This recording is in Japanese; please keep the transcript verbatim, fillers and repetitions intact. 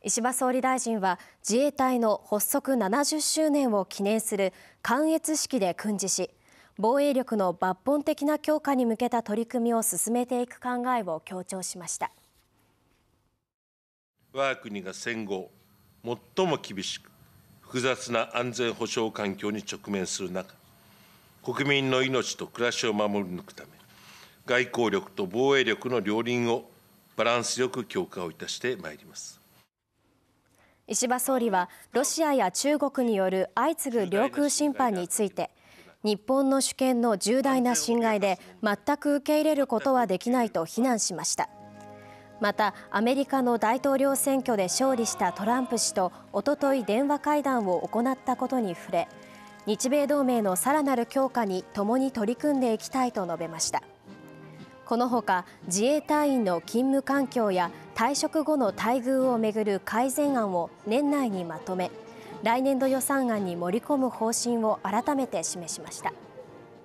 石破総理大臣は自衛隊の発足ななじゅっしゅうねんを記念する観閲式で訓示し、防衛力の抜本的な強化に向けた取り組みを進めていく考えを強調しました。 我が国が戦後最も厳しく複雑な安全保障環境に直面する中、国民の命と暮らしを守り抜くため、外交力と防衛力の両輪をバランスよく強化をいたしてまいります。 石破総理はロシアや中国による相次ぐ領空侵犯について、日本の主権の重大な侵害で全く受け入れることはできないと非難しました。また、アメリカの大統領選挙で勝利したトランプ氏とおととい電話会談を行ったことに触れ、日米同盟のさらなる強化に共に取り組んでいきたいと述べました。このほか、自衛隊員の勤務環境や退職後の待遇をめぐる改善案を年内にまとめ、来年度予算案に盛り込む方針を改めて示しました。